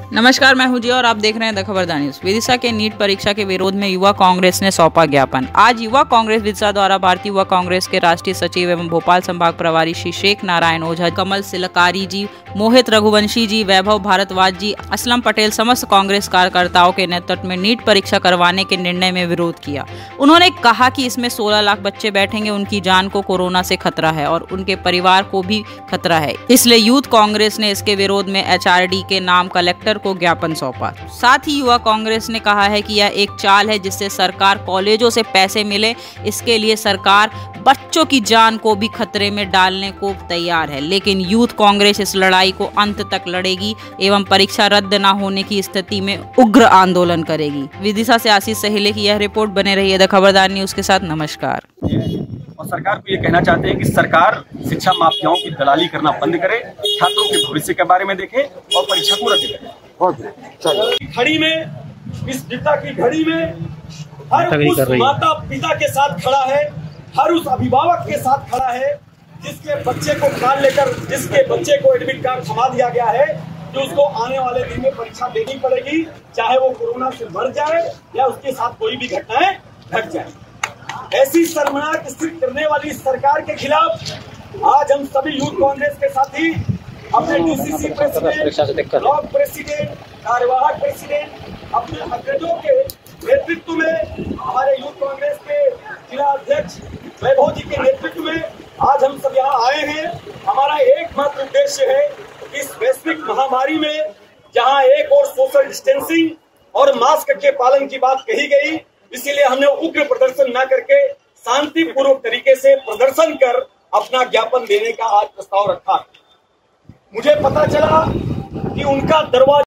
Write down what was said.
नमस्कार, मैं हूं जी और आप देख रहे हैं द खबरदार न्यूज। विदिशा के नीट परीक्षा के विरोध में युवा कांग्रेस ने सौंपा ज्ञापन। आज युवा कांग्रेस विदिशा द्वारा भारतीय युवा कांग्रेस के राष्ट्रीय सचिव एवं भोपाल संभाग प्रभारी श्री शेख नारायण ओझा, कमल सिलकारी जी, मोहित रघुवंशी जी, वैभव भारद्वाज जी, असलम पटेल समस्त कांग्रेस कार्यकर्ताओं के नेतृत्व में नीट परीक्षा करवाने के निर्णय में विरोध किया। उन्होंने कहा कि इसमें 16 लाख बच्चे बैठेंगे, उनकी जान को कोरोना से खतरा है और उनके परिवार को भी खतरा है, इसलिए यूथ कांग्रेस ने इसके विरोध में HRD के नाम कलेक्टर को ज्ञापन सौंपा। साथ ही युवा कांग्रेस ने कहा है कि यह एक चाल है जिससे सरकार कॉलेजों से पैसे मिले। इसके लिए सरकार बच्चों की जान को भी खतरे में डालने को तैयार है, लेकिन यूथ कांग्रेस इस लड़ाई को अंत तक लड़ेगी एवं परीक्षा रद्द न होने की स्थिति में उग्र आंदोलन करेगी। विदिशा से आशीष सहेले की यह रिपोर्ट। बने रहिए द खबरदार न्यूज के साथ। नमस्कार। और सरकार को ये कहना चाहते हैं कि सरकार शिक्षा माफियाओं की दलाली करना बंद करे, छात्रों के भविष्य के बारे में देखे और परीक्षा को रद्द करे। घड़ी में, इस पिता की घड़ी में हर उस माता पिता के साथ खड़ा है, हर उस अभिभावक के साथ खड़ा है जिसके बच्चे को कार लेकर, जिसके बच्चे को एडमिट कार्ड थमा दिया गया है कि उसको आने वाले दिन में परीक्षा देनी पड़ेगी, चाहे वो कोरोना से मर जाए या उसके साथ कोई भी घटनाएं घट जाए। ऐसी शर्मनाक स्थिति करने वाली सरकार के खिलाफ आज हम सभी यूथ कांग्रेस के साथी अपने DCC प्रेसिडेंट, ब्लॉक प्रेसिडेंट, कार्यवाहक प्रेसिडेंट, अपने अग्रजों के नेतृत्व में, हमारे यूथ कांग्रेस के जिला अध्यक्ष वैभव जी के नेतृत्व में आज हम सब यहाँ आए हैं। हमारा एकमात्र उद्देश्य है इस वैश्विक महामारी में, जहाँ एक और सोशल डिस्टेंसिंग और मास्क के पालन की बात कही गई, इसीलिए हमने उग्र प्रदर्शन न करके शांतिपूर्वक तरीके से प्रदर्शन कर अपना ज्ञापन देने का आज प्रस्ताव रखा। मुझे पता चला कि उनका दरवाजा